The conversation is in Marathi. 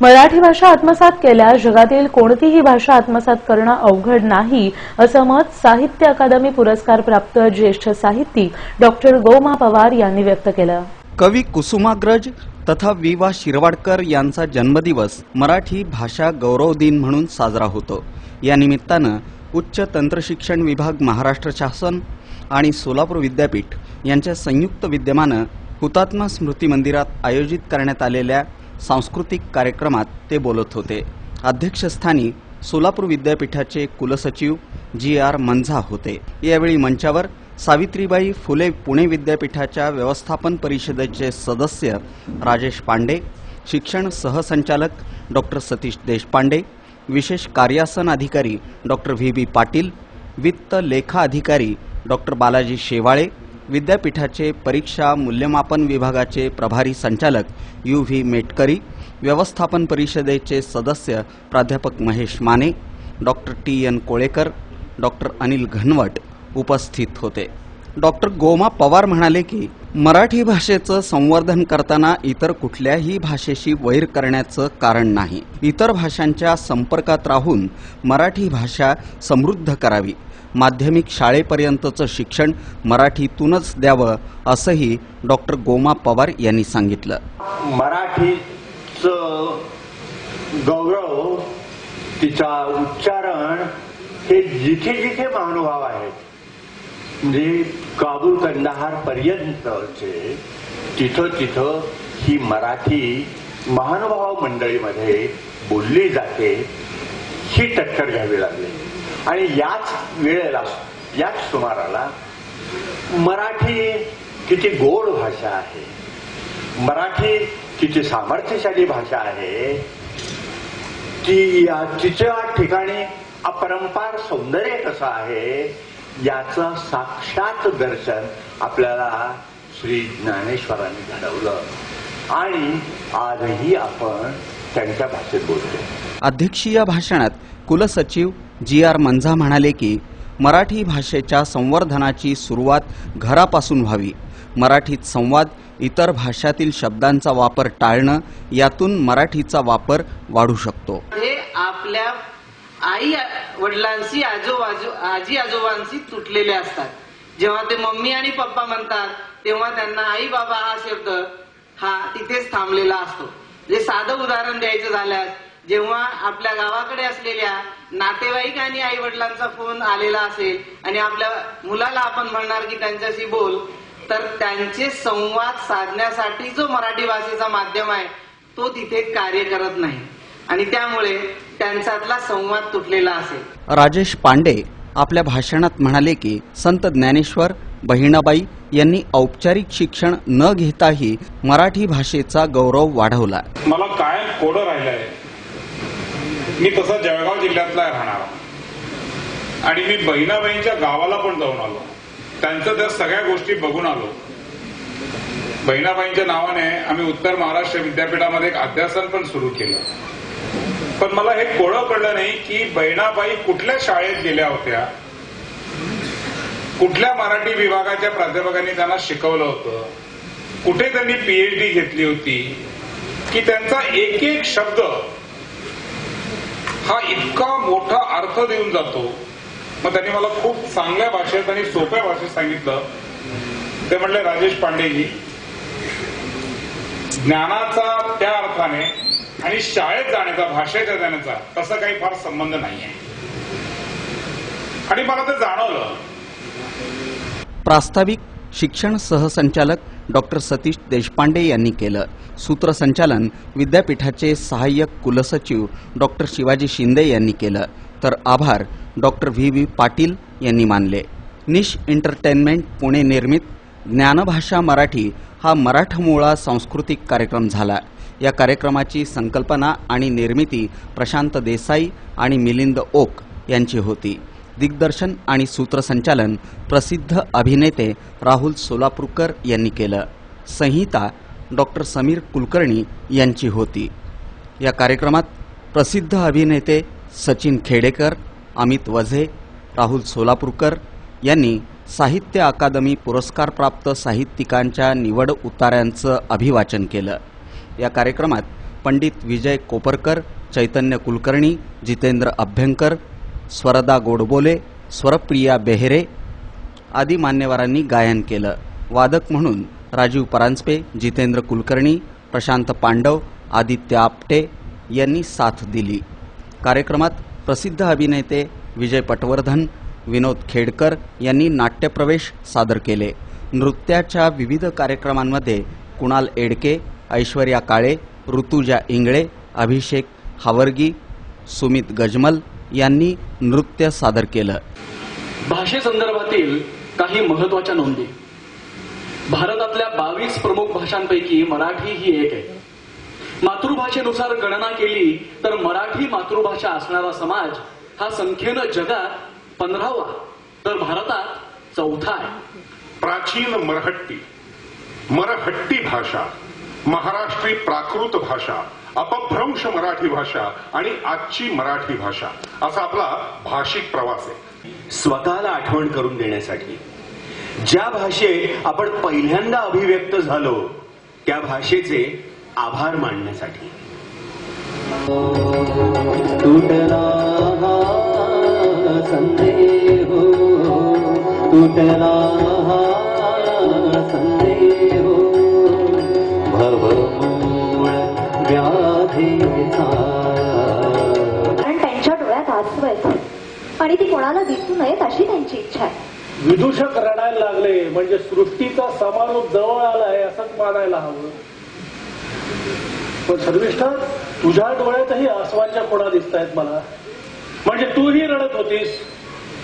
मराठी भाषा आत्मसात केल्यास जगातील कोणतीही भाषा आत्मसात करणं अवघड नाही असं मत साहित्य अकादमी पुरस्कार प्राप्त ज्येष्ठ साहित्यिक डॉक्टर गोमा पवार यांनी व्यक्त केलं। कवी कुसुमाग्रज तथा वि.वा. शिरवाडकर यांचा जन्मदिवस मराठी भाषा गौरव दिन म्हणून साजरा होतो। या निमित्तानं उच्च तंत्रशिक्षण विभाग महाराष्ट्र शासन आणि सोलापूर विद्यापीठ यांच्या संयुक्त विद्यमानं हुतात्मा स्मृती मंदिरात आयोजित करण्यात आलेल्या सांस्कृतिक कार्यक्रमात ते बोलत होते। अध्यक्षस्थानी सोलापूर विद्यापीठाचे कुलसचिव जी.आर. मंझा होते। यावेळी मंचावर सावित्रीबाई फुले पुणे विद्यापीठाच्या व्यवस्थापन परिषदेचे सदस्य राजेश पांडे, शिक्षण सहसंचालक डॉक्टर सतीश देशपांडे, विशेष कार्यासन अधिकारी डॉक्टर व्ही.बी. पाटील, वित्त लेखा अधिकारी डॉक्टर बालाजी शेवाळे, विद्यापीठाचे परीक्षा मूल्यमापन विभागाचे प्रभारी संचालक यू.व्ही. मेटकरी, व्यवस्थापन परिषदेचे सदस्य प्राध्यापक Mahesh Mane, doctor T N. Kolekar, doctor Anil Ghanwat उपस्थित होते। डॉक्टर गोमा पवार म्हणाले की मराठी भाषेचं संवर्धन करताना इतर कुठल्याही भाषेशी वैर करण्याचं कारण नाही। इतर भाषांच्या संपर्कात राहून मराठी भाषा समृद्ध करावी। माध्यमिक शाळेपर्यंतचं शिक्षण मराठीतूनच द्यावं असंही डॉक्टर गोमा पवार यांनी सांगितलं। मराठीचं गौरव, तिचा उच्चारण हे जिथे जिथे महानुभाव आहेत, म्हणजे काबूल कंदाहार पर्यंतचे तिथं तिथं ही मराठी महानुभाव मंडळीमध्ये बोलली जाते। ही टक्कर घ्यावी लागली आणि याच वेळेला, याच सुमाराला मराठी किती गोड भाषा आहे, मराठी किती सामर्थ्यशाली भाषा आहे, तिच्या ठिकाणी अपरंपार सौंदर्य कसं आहे याचं साक्षात दर्शन आपल्याला श्री ज्ञानेश्वरांनी घडवलं आणि आजही आपण त्यांच्या भाषेत बोलतो। अध्यक्षीय भाषणात कुलसचिव जी.आर. मंझा म्हणाले की मराठी भाषेच्या संवर्धनाची सुरुवात घरापासून व्हावी। मराठीत संवाद, इतर भाषातील शब्दांचा वापर टाळणं, यातून मराठीचा वापर वाढू शकतो। हे आपल्या आई वडिलांशी, आजी आजोबांशी तुटलेले असतात। जेव्हा ते मम्मी आणि पप्पा म्हणतात तेव्हा त्यांना आई बाबा हा शब्द हा तिथेच थांबलेला असतो। जे साधं उदाहरण द्यायचं झाल्यास, जेव्हा आपल्या गावाकडे असलेल्या नातेवाईक आणि आई वडिलांचा फोन आलेला असेल आणि आपल्या मुलाला आपण म्हणणार की त्यांच्याशी बोल, तर त्यांचे संवाद साधण्यासाठी जो मराठी भाषेचा माध्यम आहे तो तिथे कार्य करत नाही आणि त्यामुळे त्यांच्यातला संवाद तुटलेला असेल। राजेश पांडे आपल्या भाषणात म्हणाले की संत ज्ञानेश्वर, बहिणाबाई यांनी औपचारिक शिक्षण न घेताही मराठी भाषेचा गौरव वाढवला। मला कायम कोडं राहिलंय। मी तसा जळगाव जिल्ह्यातला राहणार आणि मी बहिणाबाईंच्या गावाला पण जाऊन आलो, त्यांच्या त्या सगळ्या गोष्टी बघून आलो। बहिणाबाईंच्या नावाने आम्ही उत्तर महाराष्ट्र विद्यापीठामध्ये एक अध्यासन पण सुरू केलं, पण मला हे कोडं कळलं नाही की बहिणाबाई कुठल्या शाळेत गेल्या होत्या, कुठल्या मराठी विभागाच्या प्राध्यापकांनी त्यांना शिकवलं होतं, कुठे त्यांनी पीएचडी घेतली होती, की त्यांचा एक एक शब्द हा इतका मोठा अर्थ देऊन जातो। मग त्यांनी मला खूप चांगल्या भाषेत आणि सोप्या भाषेत सांगितलं। ते म्हणले, राजेश पांडेजी, ज्ञानाचा त्या अर्थाने आणि शाळेत जाण्याचा, भाषेच्या जाण्याचा तसा काही फार संबंध नाहीये आणि मला ते जाणवलं। प्रास्ताविक शिक्षण सहसंचालक डॉक्टर सतीश देशपांडे यांनी केलं। सूत्रसंचालन विद्यापीठाचे सहाय्यक कुलसचिव डॉक्टर शिवाजी शिंदे यांनी केलं, तर आभार डॉक्टर व्ही.बी. पाटील यांनी मानले। निश एंटरटेनमेंट पुणे निर्मित ज्ञानभाषा मराठी हा मराठमोळा सांस्कृतिक कार्यक्रम झाला। या कार्यक्रमाची संकल्पना आणि निर्मिती प्रशांत देसाई आणि मिलिंद ओक यांची होती। दिग्दर्शन आणि सूत्रसंचालन प्रसिद्ध अभिनेते राहुल सोलापूरकर यांनी केलं। संहिता डॉक्टर समीर कुलकर्णी यांची होती। या कार्यक्रमात प्रसिद्ध अभिनेते सचिन खेडेकर, अमित वझे, राहुल सोलापूरकर यांनी साहित्य अकादमी पुरस्कार प्राप्त साहित्यिकांच्या निवड उतार्यांचं अभिवाचन केलं। या कार्यक्रमात पंडित विजय कोपरकर, चैतन्य कुलकर्णी, जितेंद्र अभ्यंकर, स्वरदा गोडबोले, स्वरप्रिया बेहेरे आदी मान्यवरांनी गायन केलं. वादक म्हणून राजीव परांजपे, जितेंद्र कुलकर्णी, प्रशांत पांडव, आदित्य आपटे यांनी साथ दिली. कार्यक्रमात प्रसिद्ध अभिनेते विजय पटवर्धन, विनोद खेडकर यांनी नाट्यप्रवेश सादर केले. नृत्याच्या विविध कार्यक्रमांमध्ये कुणाल एडके, ऐश्वर्या काळे, ऋतुजा इंगळे, अभिषेक हावर्गी, सुमित गजमल यांनी नृत्य सादर केलं. भाषेसंदर्भातील काही महत्त्वाच्या नोंदी. भारतातल्या 22 प्रमुख भाषांपैकी मराठी ही एक आहे. मातृभाषेनुसार गणना केली तर मराठी मातृभाषा असणारा समाज हा संख्येनं जगात 15वा तर भारतात 4था आहे. प्राचीन मरहट्टी भाषा, महाराष्ट्री प्राकृत भाषा, अपभ्रंश मराठी भाषा आणि आजची मराठी भाषा असा आपला भाषिक प्रवास आहे. स्वतःला आठवण करून देण्यासाठी, ज्या भाषेत आपण पहिल्यांदा अभिव्यक्त झालो त्या भाषेचे आभार मानण्यासाठी. तुटला संदेह, तुटला संदेह, भवमूळ व्याधीचा. कारण त्यांच्या डोळ्यात आसू आहे आणि ती कोणाला दिसू नयेत अशी त्यांची इच्छा आहे. विदूषक रडायला लागले म्हणजे सृष्टीचा समारोप जवळ आला आहे असंच मानायला हवं. पण शर्मिष्ठा, तुझ्या डोळ्यातही आसवांच्या कोणा दिसतायत मला. म्हणजे तूही रडत होतीस